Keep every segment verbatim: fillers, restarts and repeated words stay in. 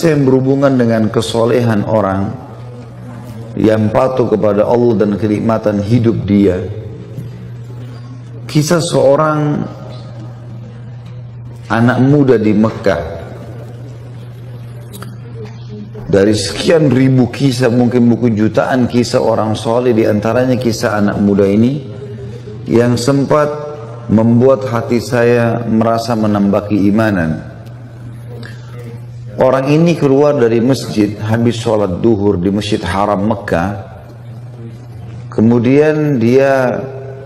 kisah yang berhubungan dengan kesolehan orang yang patuh kepada Allah dan kenikmatan hidup dia. Kisah seorang anak muda di Mekah. Dari sekian ribu kisah, mungkin buku jutaan kisah orang soleh, di antaranya kisah anak muda ini yang sempat membuat hati saya merasa menambah keimanan. Orang ini keluar dari masjid habis sholat duhur di Masjid Haram Mekah. Kemudian dia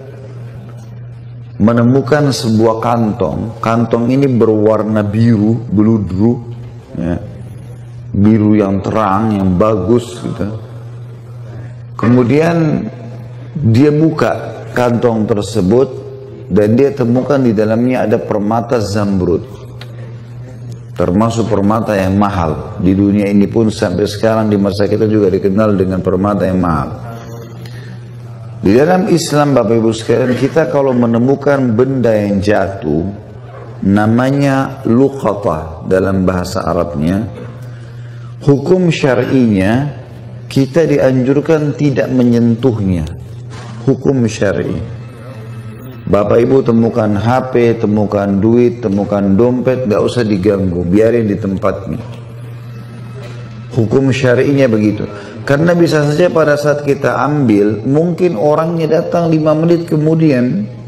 menemukan sebuah kantong. Kantong ini berwarna biru, beludru, ya. Biru yang terang, yang bagus gitu. Kemudian dia buka kantong tersebut dan dia temukan di dalamnya ada permata zamrud, termasuk permata yang mahal. Di dunia ini pun sampai sekarang di masa kita juga dikenal dengan permata yang mahal. Di dalam Islam, Bapak Ibu sekalian, kita kalau menemukan benda yang jatuh, namanya luqatah dalam bahasa Arabnya. Hukum syar'inya kita dianjurkan tidak menyentuhnya. Hukum syar'i. Bapak Ibu temukan H P, temukan duit, temukan dompet, gak usah diganggu, biarin di tempatnya. Hukum syar'inya begitu. Karena bisa saja pada saat kita ambil, mungkin orangnya datang lima menit kemudian.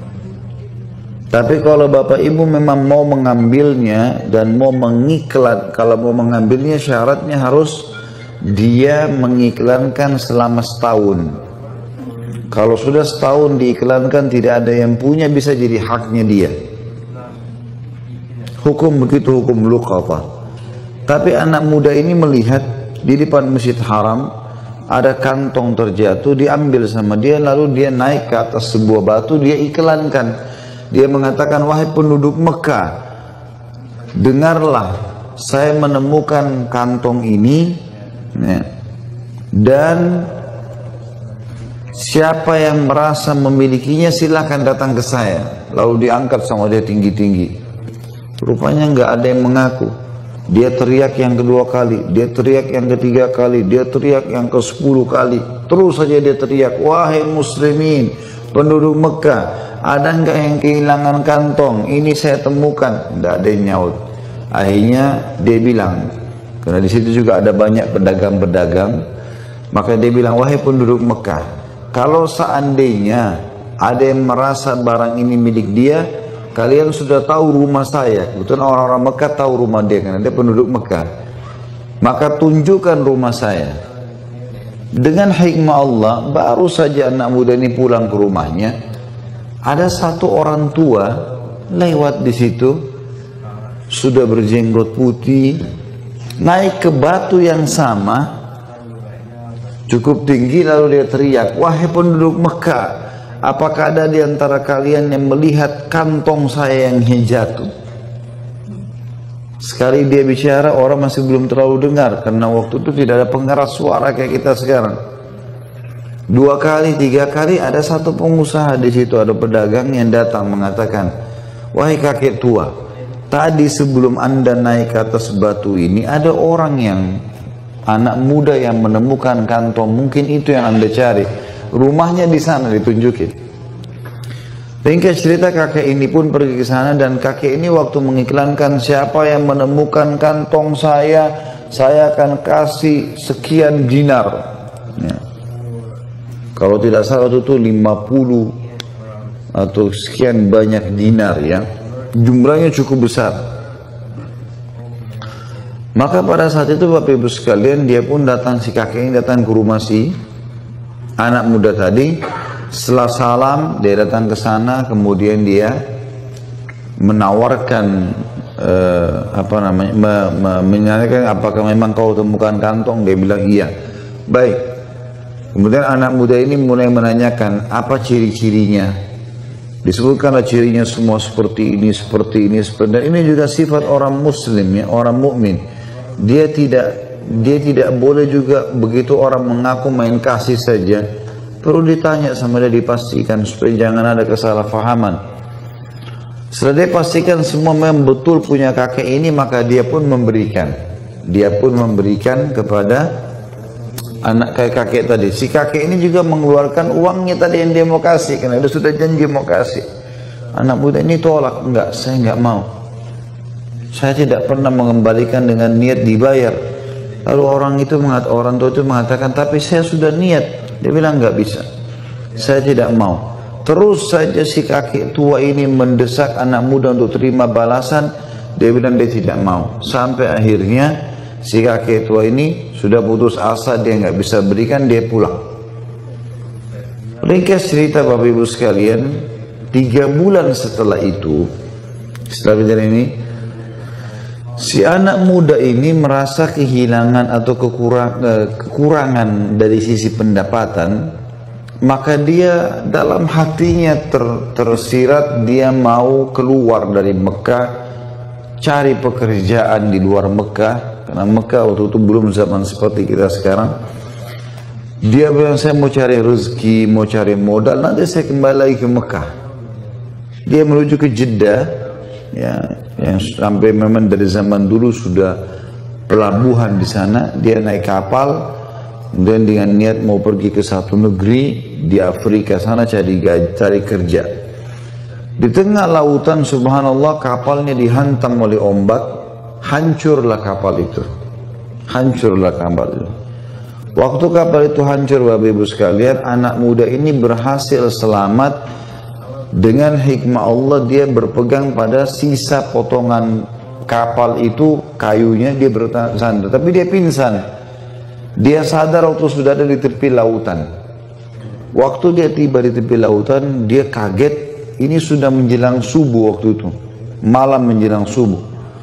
Tapi kalau Bapak Ibu memang mau mengambilnya dan mau mengiklan, kalau mau mengambilnya syaratnya harus dia mengiklankan selama setahun. Kalau sudah setahun diiklankan tidak ada yang punya, bisa jadi haknya dia. Hukum begitu, hukum luqatah. Tapi anak muda ini melihat di depan Masjid Haram ada kantong terjatuh, diambil sama dia, lalu dia naik ke atas sebuah batu, dia iklankan. Dia mengatakan, wahai penduduk Mekah, dengarlah, saya menemukan kantong ini, ya, dan siapa yang merasa memilikinya silahkan datang ke saya. Lalu diangkat sama dia tinggi-tinggi. Rupanya nggak ada yang mengaku. Dia teriak yang kedua kali, dia teriak yang ketiga kali, dia teriak yang ke sepuluh kali. Terus saja dia teriak, wahai muslimin, penduduk Mekah, ada nggak yang kehilangan kantong? Ini saya temukan. Tidak ada yang nyaut. Akhirnya dia bilang, karena di situ juga ada banyak pedagang-pedagang, maka dia bilang, wahai penduduk Mekah, kalau seandainya ada yang merasa barang ini milik dia, kalian sudah tahu rumah saya. Kebetulan orang-orang Mekah tahu rumah dia, karena dia penduduk Mekah. Maka tunjukkan rumah saya. Dengan hikmah Allah, baru saja anak muda ini pulang ke rumahnya, ada satu orang tua lewat di situ, sudah berjenggot putih, naik ke batu yang sama, cukup tinggi, lalu dia teriak, wahai penduduk Mekah, apakah ada di antara kalian yang melihat kantong saya yang jatuh? Sekali dia bicara, orang masih belum terlalu dengar, karena waktu itu tidak ada pengeras suara kayak kita sekarang. Dua kali, tiga kali, ada satu pengusaha di situ, ada pedagang yang datang mengatakan, wahai kakek tua, tadi sebelum anda naik ke atas batu ini, ada orang yang, anak muda yang menemukan kantong, mungkin itu yang anda cari. Rumahnya di sana, ditunjukin. Ringkas cerita, kakek ini pun pergi ke sana, dan kakek ini waktu mengiklankan, siapa yang menemukan kantong saya, saya akan kasih sekian dinar. Ya. Kalau tidak salah itu lima puluh atau sekian banyak dinar, ya. Jumlahnya cukup besar. Maka pada saat itu Bapak Ibu sekalian, dia pun datang, si kakek ini datang ke rumah si anak muda tadi. Setelah salam, dia datang ke sana, kemudian dia menawarkan eh, apa namanya, me, me, menanyakan apakah memang kau temukan kantong. Dia bilang iya. Baik. Kemudian anak muda ini mulai menanyakan apa ciri-cirinya. Disebutkanlah cirinya semua seperti ini, seperti ini, seperti ini. Dan ini juga sifat orang Muslim, ya, orang mukmin. Dia tidak, dia tidak boleh juga begitu orang mengaku main kasih saja. Perlu ditanya sama dia, dipastikan supaya jangan ada kesalahpahaman. Setelah dia pastikan semua memang betul punya kakek ini, maka dia pun memberikan. dia pun memberikan kepada anak kakek tadi. Si kakek ini juga mengeluarkan uangnya tadi yang dia mau kasih, karena dia sudah janji mau kasih. Anak muda ini tolak, enggak, saya enggak mau. Saya tidak pernah mengembalikan dengan niat dibayar. Lalu orang itu mengatakan, orang tua itu mengatakan, tapi saya sudah niat. Dia bilang enggak bisa, saya tidak mau. Terus saja si kakek tua ini mendesak anak muda untuk terima balasan. Dia bilang dia tidak mau. Sampai akhirnya si kakek tua ini sudah putus asa, dia nggak bisa berikan, dia pulang. Ringkas cerita Bapak Ibu sekalian, tiga bulan setelah itu, setelah kejadian ini, si anak muda ini merasa kehilangan atau kekurang, kekurangan dari sisi pendapatan. Maka dia dalam hatinya ter, tersirat, dia mau keluar dari Mekah, cari pekerjaan di luar Mekah. Karena Mekah waktu itu belum zaman seperti kita sekarang. Dia bilang, saya mau cari rezeki, mau cari modal, nanti saya kembali lagi ke Mekah. Dia menuju ke Jeddah, ya, yang sampai memang dari zaman dulu sudah pelabuhan di sana. Dia naik kapal, dan dengan niat mau pergi ke satu negeri di Afrika sana cari cari kerja. Di tengah lautan, subhanallah, kapalnya dihantam oleh ombak, hancurlah kapal itu. Hancurlah kapal itu. Waktu kapal itu hancur, Bapak Ibu sekalian, anak muda ini berhasil selamat. Dengan hikmah Allah, dia berpegang pada sisa potongan kapal itu, kayunya, dia bersandar, tapi dia pingsan. Dia sadar waktu sudah ada di tepi lautan. Waktu dia tiba di tepi lautan, dia kaget. Ini sudah menjelang subuh waktu itu, malam menjelang subuh.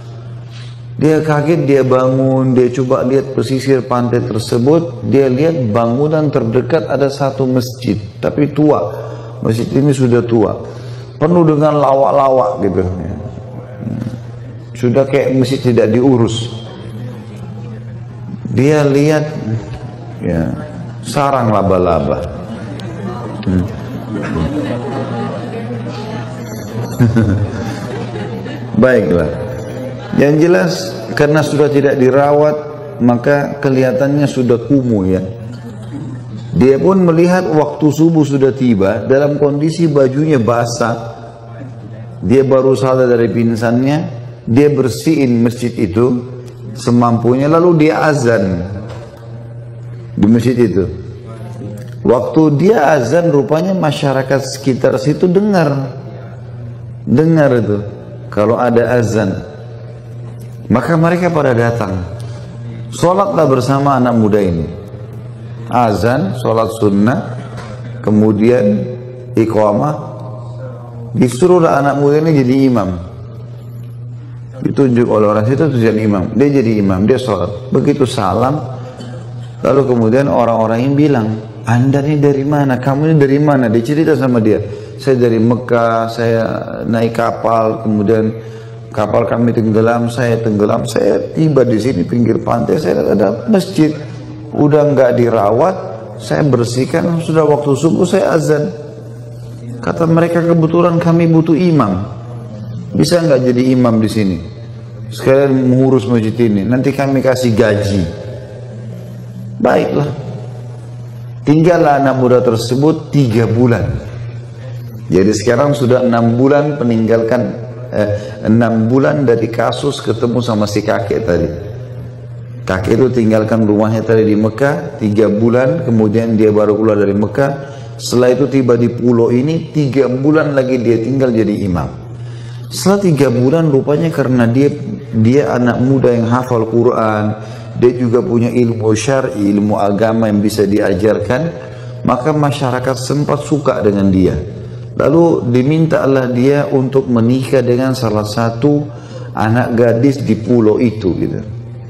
Dia kaget, dia bangun, dia coba lihat pesisir pantai tersebut. Dia lihat bangunan terdekat ada satu masjid, tapi tua. Masjid ini sudah tua, penuh dengan lawak-lawak gitu. Sudah kayak masjid tidak diurus. Dia lihat, ya, sarang laba-laba. Hmm. Baiklah. Yang jelas, karena sudah tidak dirawat, maka kelihatannya sudah kumuh, ya. Dia pun melihat waktu subuh sudah tiba, dalam kondisi bajunya basah. Dia baru sadar dari pingsannya. Dia bersihin masjid itu semampunya, lalu dia azan di masjid itu. Waktu dia azan, rupanya masyarakat sekitar situ dengar dengar itu kalau ada azan, maka mereka pada datang. Sholatlah bersama anak muda ini. Azan, sholat sunnah, kemudian iqamah, disuruhlah anak muda ini jadi imam. Ditunjuk oleh orang situ untuk jadi imam. Dia jadi imam, dia sholat. Begitu salam, lalu kemudian orang-orang yang bilang, Anda ini dari mana? Kamu ini dari mana? Dia cerita sama dia. Saya dari Mekah, saya naik kapal, kemudian kapal kami tenggelam, saya tenggelam, saya tiba di sini pinggir pantai, saya ada masjid, udah nggak dirawat, saya bersihkan, sudah waktu subuh saya azan. Kata mereka, kebetulan kami butuh imam. Bisa nggak jadi imam di sini? Sekalian mengurus masjid ini. Nanti kami kasih gaji. Baiklah. Tinggallah anak muda tersebut tiga bulan. Jadi sekarang sudah enam bulan peninggalkan eh, enam bulan dari kasus ketemu sama si kakek tadi. Kakek itu tinggalkan rumahnya tadi di Mekah tiga bulan. Kemudian dia baru keluar dari Mekah. Setelah itu tiba di pulau ini, tiga bulan lagi dia tinggal jadi imam. Setelah tiga bulan, rupanya karena dia dia anak muda yang hafal Quran, dia juga punya ilmu syar'i, ilmu agama yang bisa diajarkan, maka masyarakat sempat suka dengan dia. Lalu dimintalah dia untuk menikah dengan salah satu anak gadis di pulau itu, gitu.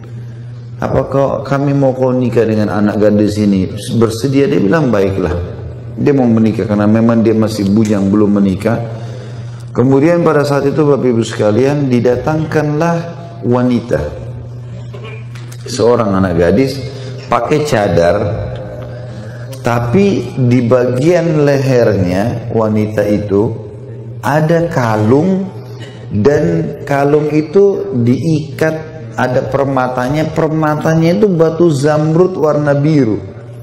Apakah kami mau kau nikah dengan anak gadis ini? Bersedia? Dia bilang baiklah. Dia mau menikah karena memang dia masih bujang, belum menikah. Kemudian pada saat itu Bapak Ibu sekalian, didatangkanlah wanita, seorang anak gadis pakai cadar, tapi di bagian lehernya wanita itu ada kalung, dan kalung itu diikat ada permatanya, permatanya itu batu zamrud warna biru.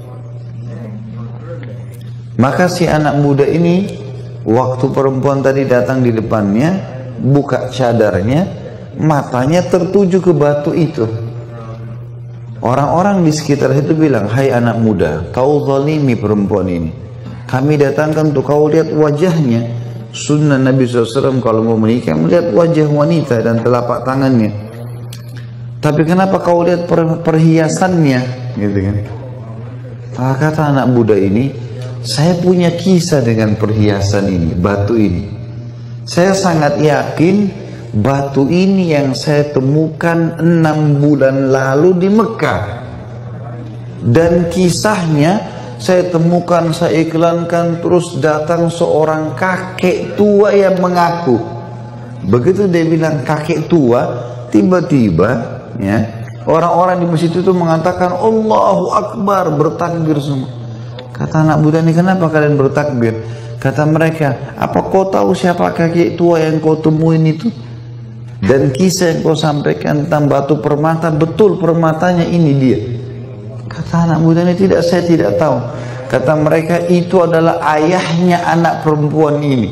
Maka si anak muda ini, waktu perempuan tadi datang di depannya, buka cadarnya, matanya tertuju ke batu itu. Orang-orang di sekitar itu bilang, hai anak muda, kau zalimi perempuan ini. Kami datangkan untuk kau lihat wajahnya. Sunnah Nabi shallallahu alaihi wasallam kalau mau menikah, melihat wajah wanita dan telapak tangannya. Tapi kenapa kau lihat per perhiasannya? Gitu kan. Maka kata anak muda ini, saya punya kisah dengan perhiasan ini, batu ini. Saya sangat yakin batu ini yang saya temukan enam bulan lalu di Mekah. Dan kisahnya saya temukan, saya iklankan, terus datang seorang kakek tua yang mengaku. Begitu dia bilang kakek tua, tiba-tiba ya, orang-orang di masjid itu mengatakan Allahu Akbar, bertakbir semua. Kata anak muda ini, kenapa kalian bertakbir? Kata mereka, apa kau tahu siapa kakek tua yang kau temuin itu? Dan kisah yang kau sampaikan tentang batu permata, betul permatanya ini dia. Kata anak muda ini, tidak, saya tidak tahu. Kata mereka, itu adalah ayahnya anak perempuan ini.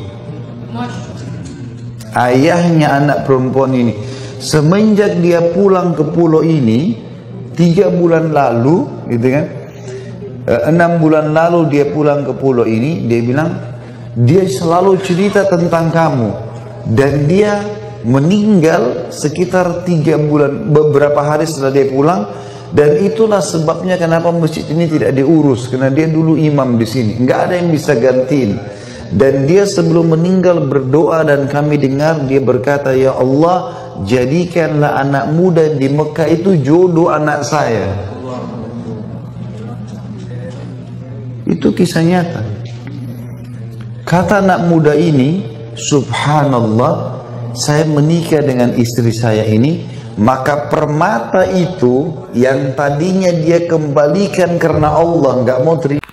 Ayahnya anak perempuan ini. Semenjak dia pulang ke pulau ini, tiga bulan lalu, gitu kan, enam bulan lalu dia pulang ke pulau ini, dia bilang, dia selalu cerita tentang kamu. Dan dia meninggal sekitar tiga bulan, beberapa hari setelah dia pulang. Dan itulah sebabnya kenapa masjid ini tidak diurus, karena dia dulu imam di sini, nggak ada yang bisa gantiin. Dan dia sebelum meninggal berdoa, dan kami dengar dia berkata, ya Allah, jadikanlah anak muda di Mekah itu jodoh anak saya. Itu kisah nyata. Kata anak muda ini, subhanallah, saya menikah dengan istri saya ini, maka permata itu yang tadinya dia kembalikan karena Allah, nggak mau terima.